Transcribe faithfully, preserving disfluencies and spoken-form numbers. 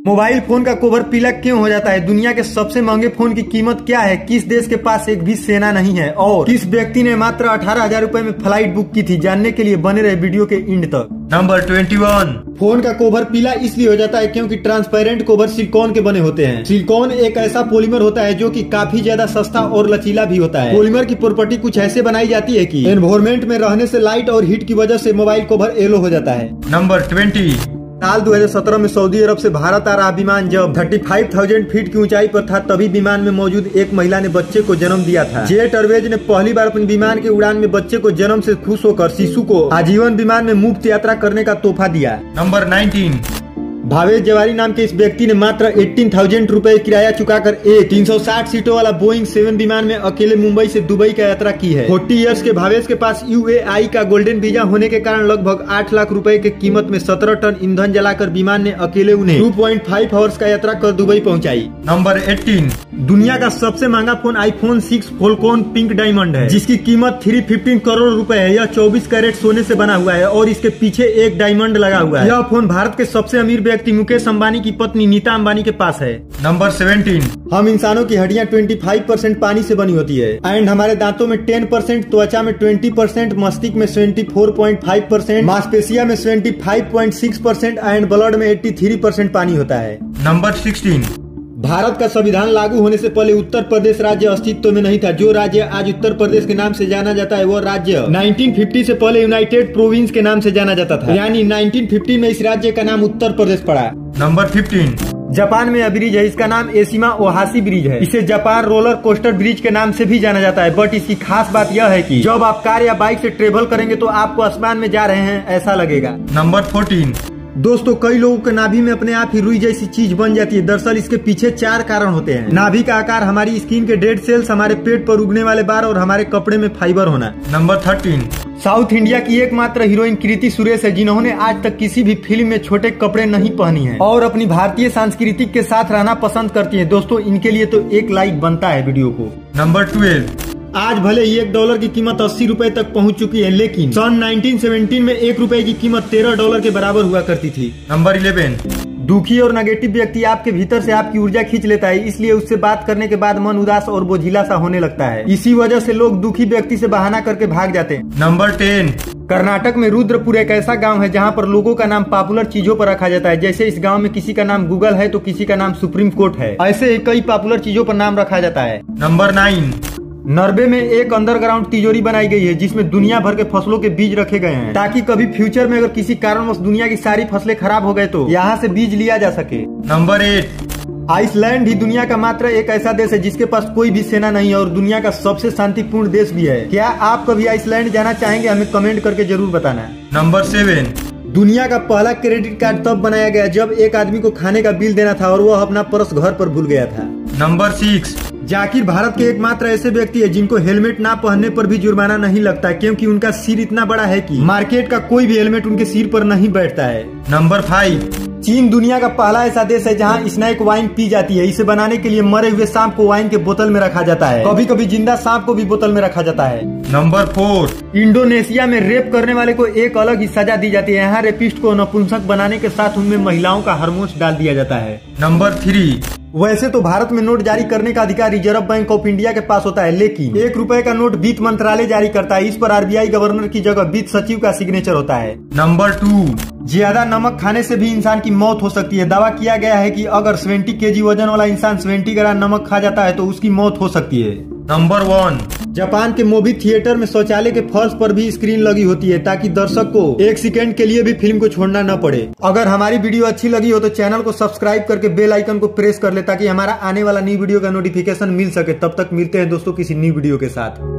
Mobile phone का cover पीला क्यों हो जाता है? दुनिया के सबसे महंगे फोन की कीमत क्या है? किस देश के पास एक भी सेना नहीं है? और किस व्यक्ति ने मात्र अठारह हजार रूपए में फ्लाइट बुक की थी? जानने के लिए बने रहे वीडियो के एंड तक। नंबर इक्कीस। फोन का कवर पीला इसलिए हो जाता है क्योंकि ट्रांसपेरेंट कवर सिलिकॉन के बने होते हैं। सिलिकॉन एक ऐसा पॉलीमर होता है जो कि काफी ज्यादा सस्ता और लचीला भी होता है। पॉलीमर की प्रॉपर्टी कुछ ऐसे बनाई जाती है कि एनवायरमेंट में रहने से लाइट और हीट की वजह से मोबाइल कवर येलो हो जाता है। नंबर बीस। साल दो हज़ार सत्रह में सऊदी अरब से भारत आ रहा विमान जब पैंतीस हज़ार फीट की ऊंचाई पर था, तभी विमान में मौजूद एक महिला ने बच्चे को जन्म दिया था। जेट एयरवेज ने पहली बार अपने विमान के उड़ान में बच्चे को जन्म से खुश होकर शिशु को आजीवन विमान में मुफ्त यात्रा करने का तोहफा दिया। नंबर उन्नीस। भावेश जवारी नाम के इस व्यक्ति ने मात्र अठारह हजार रूपए किराया चुकाकर एक तीन सौ साठ सीटों वाला बोइंग सेवन विमान में अकेले मुंबई से दुबई का यात्रा की है। चालीस इयर्स के भावेश के पास यूएई का गोल्डन वीजा होने के कारण लगभग आठ लाख रुपए की कीमत में सत्रह टन ईंधन जलाकर विमान ने अकेले उन्हें दो पॉइंट पाँच आवर्स का यात्रा कर दुबई पहुंचाई। नंबर अठारह। दुनिया का सबसे महंगा phone iPhone six Falcon pink diamond है, जिसकी कीमत तीन सौ पंद्रह करोड़ रुपए है। यह चौबीस कैरेट सोने से बना हुआ है और इसके पीछे एक डायमंड लगा हुआ है। यह फोन भारत के सबसे अमीर व्यक्ति मुकेश अंबानी की पत्नी नीता अंबानी के पास है। नंबर सत्रह। हम इंसानों की हड्डियां पच्चीस परसेंट पानी से बनी होती है एंड हमारे दांतों में दस परसेंट, त्वचा में बीस परसेंट, मस्तिष्क में चौहत्तर पॉइंट पाँच परसेंट, मांसपेशिया में पचहत्तर पॉइंट छह परसेंट एंड ब्लड में तिरासी परसेंट पानी होता है। नंबर सोलह। भारत का संविधान लागू होने से पहले उत्तर प्रदेश राज्य अस्तित्व में नहीं था। जो राज्य आज उत्तर प्रदेश के नाम से जाना जाता है वो राज्य उन्नीस सौ पचास से पहले यूनाइटेड प्रोविंस के नाम से जाना जाता था, यानी उन्नीस सौ पचास में इस राज्य का नाम उत्तर प्रदेश पड़ा। नंबर पंद्रह। जापान में यह ब्रिज है, इसका नाम एशिमा ओहाशी ब्रिज है। इसे जापान रोलर कोस्टर ब्रिज के नाम से भी जाना जाता है, बट इसकी खास बात यह है कि जब आप कार या बाइक से ट्रेवल करेंगे तो आपको आसमान में जा रहे हैं ऐसा लगेगा। नंबर चौदह। दोस्तों, कई लोगों के नाभि में अपने आप ही रुई जैसी चीज बन जाती है। दरअसल इसके पीछे चार कारण होते हैं। नाभि का आकार, हमारी स्किन के डेड सेल्स, हमारे पेट पर उगने वाले बार और हमारे कपड़े में फाइबर होना। नंबर तेरह। साउथ इंडिया की एकमात्र हीरोइन कृति सुरेश है जिन्होंने आज तक किसी भी फिल्म में छोटे कपड़े नहीं पहनी है और अपनी भारतीय संस्कृति के साथ रहना पसंद करती है। दोस्तों, इनके लिए तो एक लाइक बनता है वीडियो को। नंबर बारह। आज भले ही एक डॉलर की कीमत अस्सी रुपए तक पहुंच चुकी है, लेकिन सन उन्नीस सौ सत्रह में एक रुपए की कीमत तेरह डॉलर के बराबर हुआ करती थी। नंबर ग्यारह। दुखी और नेगेटिव व्यक्ति आपके भीतर से आपकी ऊर्जा खींच लेता है, इसलिए उससे बात करने के बाद मन उदास और बोझिला सा होने लगता है। इसी वजह से लोग दुखी व्यक्ति से बहाना करके भाग जाते हैं। नंबर दस। कर्नाटक में रुद्रपुर एक ऐसा गांव है जहां पर लोगों का नाम पॉपुलर चीजों पर रखा जाता है। जैसे इस गांव में किसी का नाम गूगल है तो किसी का नाम सुप्रीम कोर्ट है। ऐसे ही कई पॉपुलर चीजों पर नाम रखा जाता है। Number nine. नॉर्वे में एक अंडरग्राउंड तिजोरी बनाई गई है जिसमें दुनिया भर के फसलों के बीज रखे गए हैं, ताकि कभी फ्यूचर में अगर किसी कारणवश दुनिया की सारी फसलें खराब हो गए तो यहाँ से बीज लिया जा सके। Number eight. आइसलैंड ही दुनिया का मात्र एक ऐसा देश है जिसके पास कोई भी सेना नहीं है और दुनिया का सबसे शांतिपूर्ण देश भी है। क्या आप कभी आइसलैंड जाना चाहेंगे? हमें कमेंट करके जरूर बताना। Number seven. दुनिया का पहला क्रेडिट कार्ड तब बनाया गया जब एक आदमी को खाने का बिल देना था और वह अपना पर्स घर पर भूल गया था। Number six. जाकिर भारत के एकमात्र ऐसे व्यक्ति है जिनको हेलमेट ना पहनने पर भी जुर्माना नहीं लगता, क्योंकि उनका सिर इतना बड़ा है कि मार्केट का कोई भी हेलमेट उनके सिर पर नहीं बैठता है। Number five. चीन दुनिया का पहला ऐसा देश है जहां स्नैक वाइन पी जाती है। इसे बनाने के लिए मरे हुए सांप को वाइन के बोतल में रखा जाता है, कभी कभी जिंदा सांप को भी बोतल में रखा जाता है। Number four. इंडोनेशिया में रेप करने वाले को एक अलग ही सजा दी जाती है। यहाँ रेपिस्ट को नपुंसक बनाने के साथ उनमें महिलाओं का हार्मोन्स डाल दिया जाता है। Number three. वैसे तो भारत में नोट जारी करने का अधिकार रिजर्व बैंक ऑफ इंडिया के पास होता है, लेकिन एक रुपए का नोट वित्त मंत्रालय जारी करता है। इस पर आरबीआई गवर्नर की जगह वित्त सचिव का सिग्नेचर होता है। Number two. ज्यादा नमक खाने से भी इंसान की मौत हो सकती है। दावा किया गया है कि अगर सत्तर केजी वजन वाला इंसान सत्तर ग्राम नमक खा जाता है तो उसकी मौत हो सकती है। Number one. जापान के मूवी थिएटर में शौचालय के फर्श पर भी स्क्रीन लगी होती है ताकि दर्शक को एक सेकंड के लिए भी फिल्म को छोड़ना न पड़े। अगर हमारी वीडियो अच्छी लगी हो तो चैनल को सब्सक्राइब करके बेल आइकन को प्रेस कर ले ताकि हमारा आने वाला न्यू वीडियो का नोटिफिकेशन मिल सके। तब तक मिलते हैं दोस्तों किसी न्यू वीडियो के साथ।